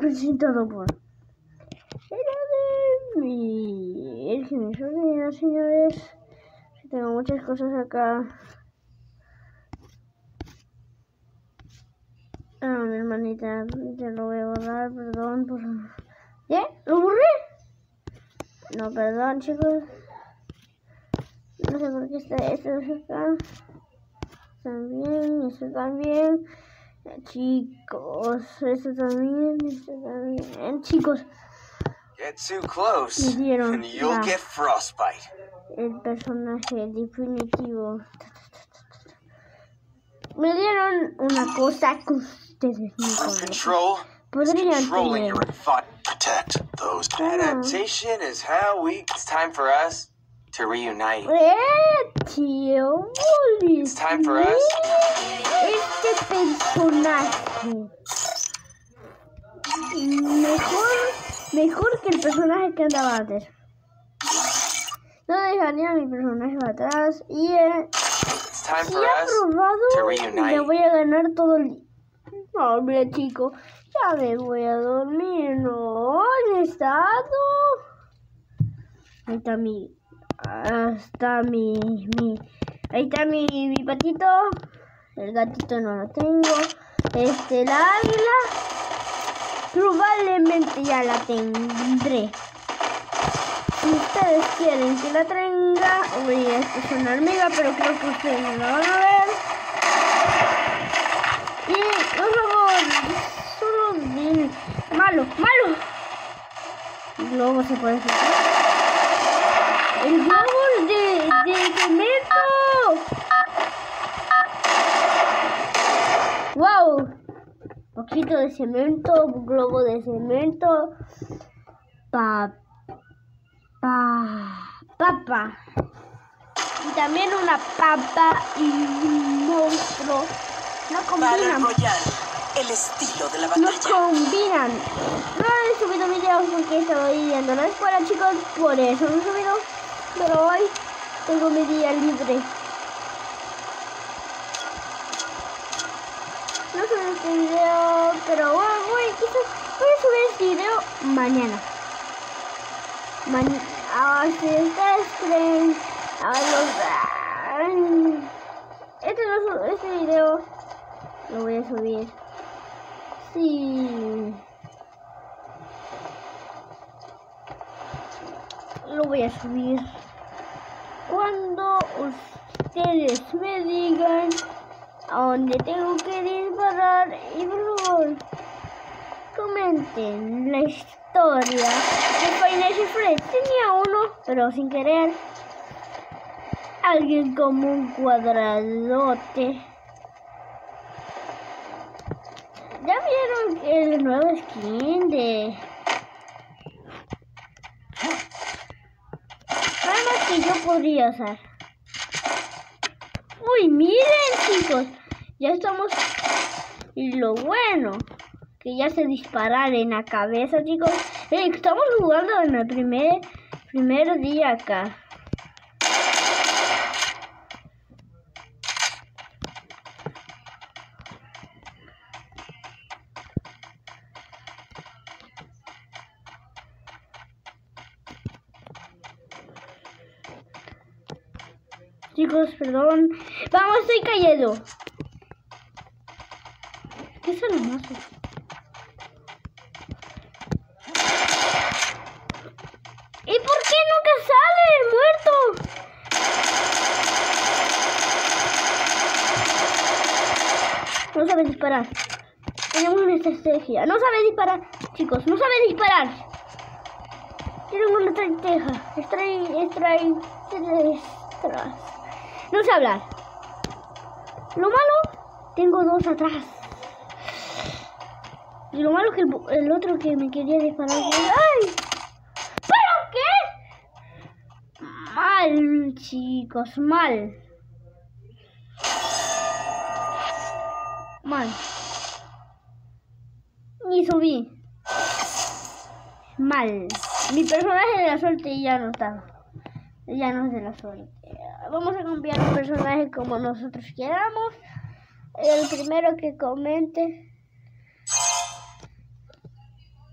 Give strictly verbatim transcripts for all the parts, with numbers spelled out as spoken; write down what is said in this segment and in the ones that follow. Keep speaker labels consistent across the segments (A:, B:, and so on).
A: presentado por mi el que me sobrina, señores. Tengo muchas cosas acá. Ah, mi hermanita, te lo voy a borrar, perdón por... ¿Qué? ¿Lo borré? No, perdón, chicos. No sé por qué está esto acá. También, esto también. Chicos, esto también, esto también. Chicos.
B: Get too close
A: me dieron
B: and you'll get frostbite.
A: El personaje definitivo. Me dieron una cosa que ustedes no
B: Control
A: podrían
B: controlling
A: tener.
B: your thought. Protect those. Adaptation is how we. It's time for us to reunite.
A: Eh, tío,
B: It's time for us.
A: Este personaje mejor, mejor que el personaje que andaba antes. No dejaría a mi personaje atrás y eh, si ha probado, le voy a ganar todo el día. No, hombre, chico, ya me voy a dormir. No, he estado. Ahí está mi, hasta mi, mi, ahí está mi, mi patito. El gatito no lo tengo. Este, la águila, probablemente ya la tendré. Si ustedes quieren que la tenga, uy, esto es una hormiga, pero creo que ustedes no la van a ver. Y, por favor, solo dime. Malo, malo. El globo se puede sacar. El globo de, de cemento. Wow. Poquito de cemento, globo de cemento. Pa. Pa, papa y también una papa y un monstruo. No combinan.
C: El estilo de la batalla.
A: No combinan. No he subido videos porque estaba yendo a la escuela, chicos. Por eso no he subido. Pero hoy tengo mi día libre. No subí este video, pero bueno, voy, quizás voy a subir este video mañana. Mañana. Ah, si ustedes creen, a los, este, no, este video lo voy a subir. Sí, lo voy a subir cuando ustedes me digan a dónde tengo que disparar. Y por favor, comenten la historia de Final Fred. Tenía uno, pero sin querer. Alguien como un cuadradote. ¿Ya vieron el nuevo skin de... Además que yo podría usar? Uy, miren, chicos. Ya estamos... Y lo bueno... que ya se disparar en la cabeza, chicos. Eh, estamos jugando en el primer, primer día acá. Chicos, perdón. Vamos, estoy cayendo. ¿Qué es el mazo? ¿Y por qué nunca sale muerto? No sabe disparar. Tenemos una estrategia. No sabe disparar, chicos. No sabe disparar. Tenemos una estrategia. Extrae, extrae, extrae. No sé hablar. Lo malo, tengo dos atrás. Y lo malo es que el, el otro que me quería disparar. ¡Ay! Mal, chicos, mal. Mal. Ni subí. Mal. Mi personaje de la suerte ya no está. Ya no es de la suerte. Vamos a cambiar un personaje como nosotros queramos. El primero que comente.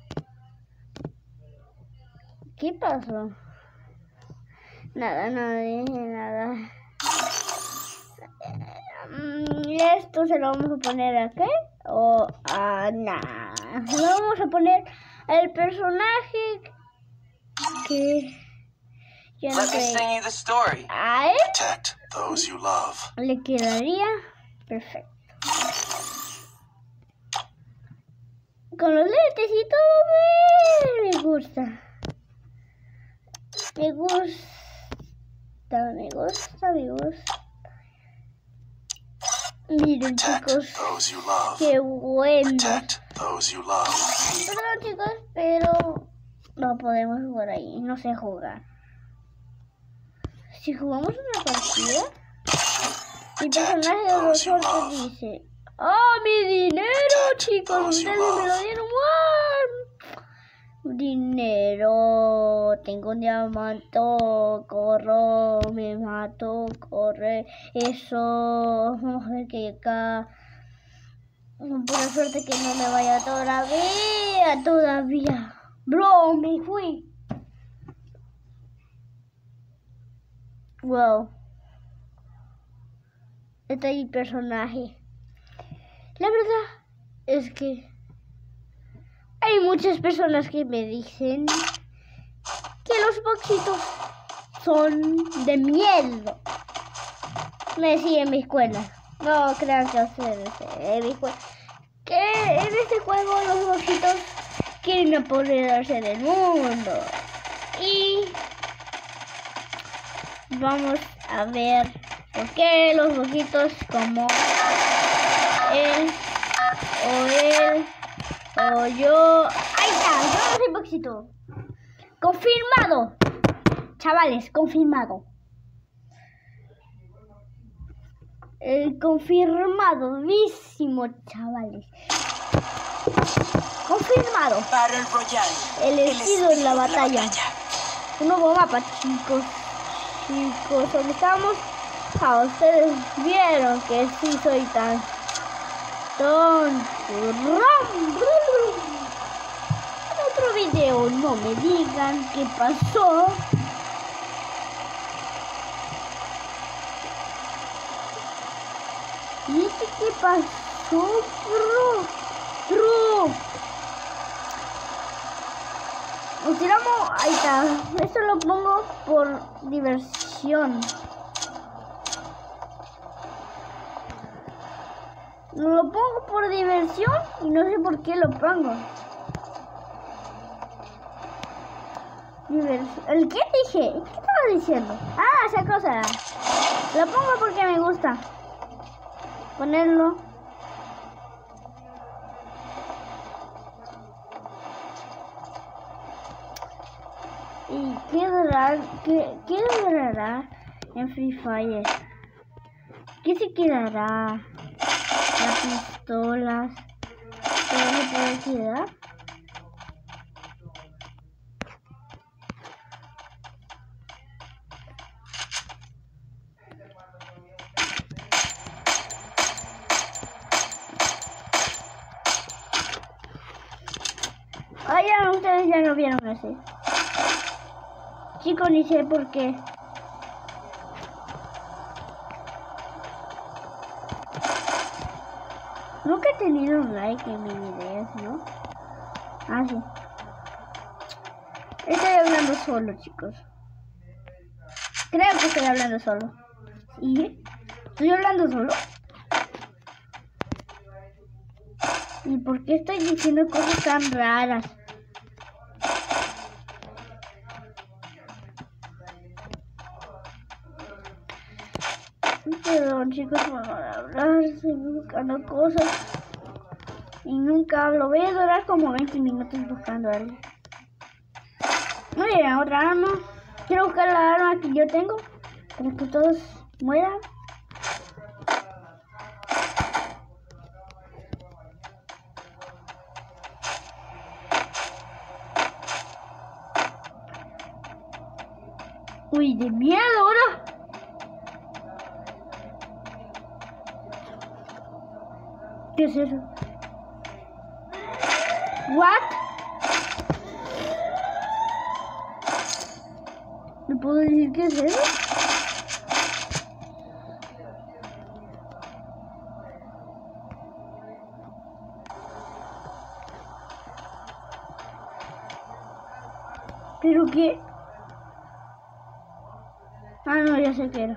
A: ¿Qué pasó? Nada, no dije nada. Esto se lo vamos a poner aquí. O a ah, nada. Lo vamos a poner el personaje que yo no sé. A él le quedaría perfecto. Con los lentes y todo me gusta. Me gusta, me gusta, me gusta. Miren, chicos, qué bueno. Perdón, chicos, pero no podemos jugar ahí, no sé jugar. Si jugamos una partida, mi personaje de los suertes dice: ¡oh, mi dinero, chicos! Ustedes me lo dieron. ¡Wow! Dinero, tengo un diamante, corro, me mato, corre, eso, vamos a ver que acá, por suerte que no me vaya todavía, todavía, bro, me fui. Wow, este es mi personaje. La verdad es que hay muchas personas que me dicen que los boxitos son de miedo. Me decía en mi escuela. No crean que ustedes en mi escuela. Que en este juego los boxitos quieren apoderarse del mundo. Y vamos a ver por qué los boxitos como él o él o yo. Ahí está, yo no soy boxito. Confirmado. Chavales, confirmado. El confirmadísimo, chavales. Confirmado.
C: Battle Royale.
A: El estilo de la batalla. Un nuevo mapa, chicos. Chicos, ¿dónde estamos? Ah, ustedes vieron que sí soy tan tonto. Otro video, no me digan qué pasó. ¿Y este qué pasó, bro? Bro. Nos tiramos, ahí está. Esto lo pongo por diversión. Lo pongo por diversión y no sé por qué lo pongo. Diversión. ¿El qué dije? ¿Qué estaba diciendo? Ah, esa cosa. Lo pongo porque me gusta ponerlo. ¿Y qué durará, qué, qué durará en Free Fire? ¿Qué se quedará? Las pistolas. ¿Qué se puede quedar? Ah, ya, ustedes ya lo vieron así. Chicos, ni sé por qué. Nunca he tenido un like en mis videos, ¿no? Ah, sí. Estoy hablando solo, chicos. Creo que estoy hablando solo. ¿Y? ¿Estoy hablando solo? ¿Y por qué estoy diciendo cosas tan raras? Perdón, chicos, por no hablar, estoy buscando cosas y nunca hablo. Voy a durar como veinte minutos buscando algo. Muy bien, otra arma. Quiero buscar la arma que yo tengo para que todos mueran. Uy, de miedo ahora. ¿Qué es eso? What? puedo decir qué es eso. Pero qué... Ah, no, ya sé qué era.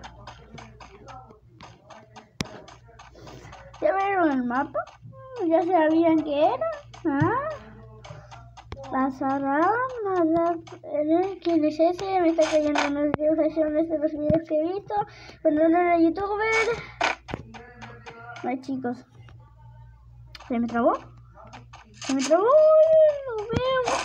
A: ¿Ya vieron el mapa? ¿Ya sabían qué era? ¿Ah? Pasará, nada, ¿quién es ese? Me está cayendo en las notificaciones de los videos que he visto. Pero no era youtuber. Ay, chicos. ¿Se me trabó? ¿Se me trabó? No veo.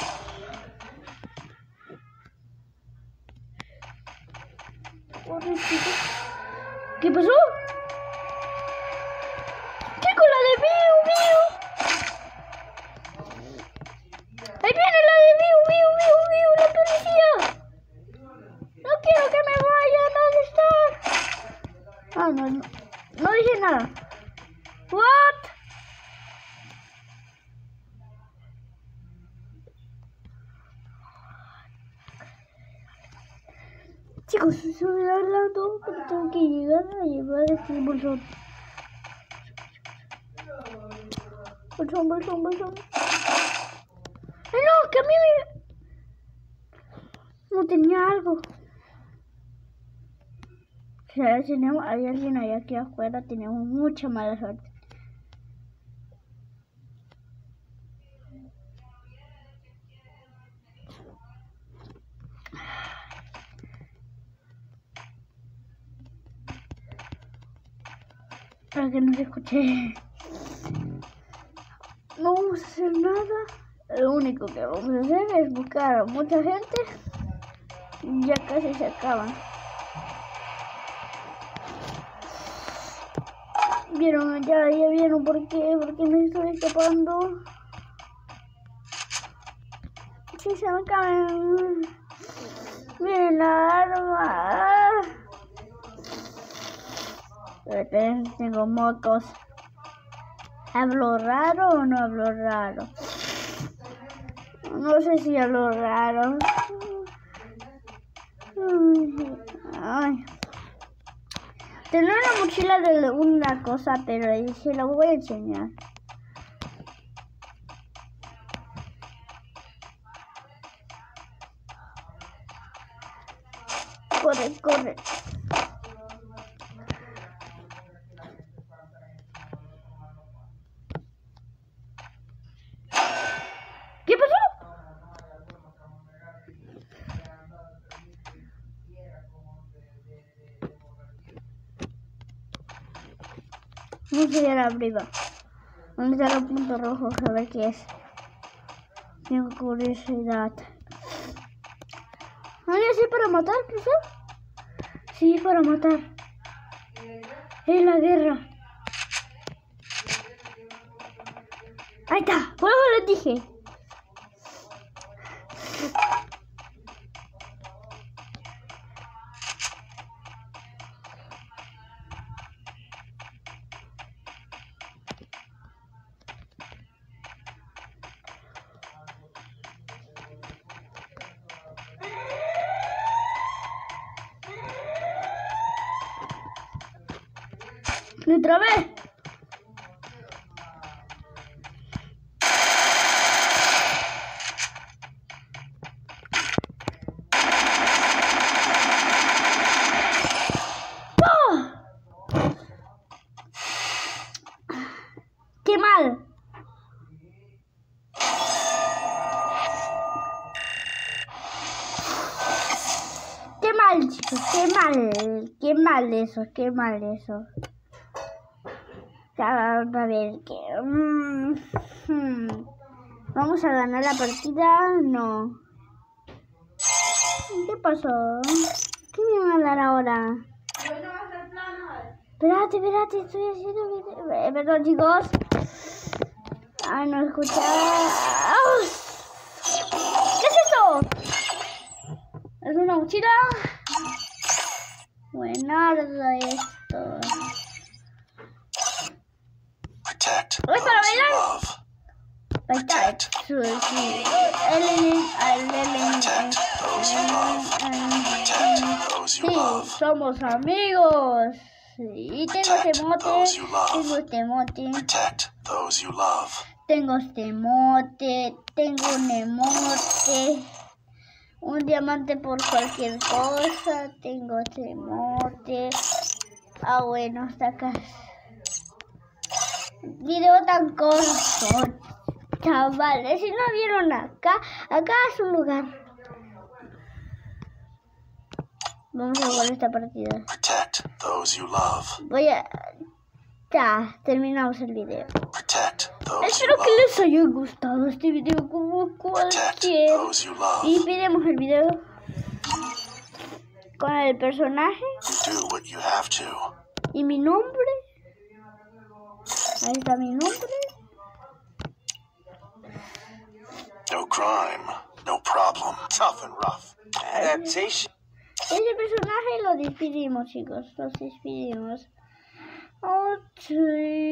A: ¿Qué pasó? ¿Qué con la de Miu Miu? ¡Ahí viene la de Miu Miu Miu Miu! ¡La policía! ¡No quiero que me vaya! ¿Dónde está? Ah, no, no, no dije nada. ¿What? Chicos, estoy hablando, pero tengo que llegar a llevar este bolsón. Bolsón, bolsón, bolsón. ¡Ay, no! ¡Que a mí me... No tenía algo! Si tenemos, hay alguien ahí aquí afuera, tenemos mucha mala suerte. Para que no se escuche. No vamos a hacer nada. Lo único que vamos a hacer es buscar a mucha gente. Ya casi se acaban. Vieron, ya, ya vieron por qué, por qué me estoy escapando. Si se me acaban. Miren la arma. Tengo mocos. ¿Hablo raro o no hablo raro? No sé si hablo raro. Ay. Tengo una mochila de una cosa, pero se la voy a enseñar. Corre, corre. ¿Qué pasó? Vamos a ir arriba. ¿Dónde está el punto rojo? A ver qué es. Tengo curiosidad. ¿Ay, así para matar, quizás? Sí, para matar. Es la guerra. Ahí está. Por eso les dije. ¡Otra vez! ¡Oh! ¡Qué mal! ¡Qué mal, chicos! ¡Qué mal! ¡Qué mal eso! ¡Qué mal eso! A ver, ¿qué? Mm, hmm. ¿Vamos a ganar la partida? No. ¿Qué pasó? ¿Qué me van a dar ahora? Espérate, espérate, estoy haciendo video. Eh, perdón, chicos. Ay, no escuchaba. ¿Qué es esto? ¿Es una mochila? Buenardo esto.
B: Protect
A: Voy para
B: those you
A: bailar.
B: love.
A: Ahí está. Sí, sí. Ellen, Ellen, sí, somos amigos. Sí, tengo este mote. Tengo este mote. Tengo este mote. Tengo un emote. Un diamante por cualquier cosa. Tengo este mote. Ah, bueno, hasta acá. Video tan corto. Chavales, si no vieron acá, acá es un lugar. Vamos a jugar esta partida. Voy a... Ya, terminamos el video. Espero que les haya gustado este video como cualquier. Y pidemos el video con el personaje y mi nombre. Ahí está mi nombre.
B: No crime, no problem. Tough and rough. Adaptation.
A: Ese personaje lo despedimos, chicos. Los despedimos. Oh, sí.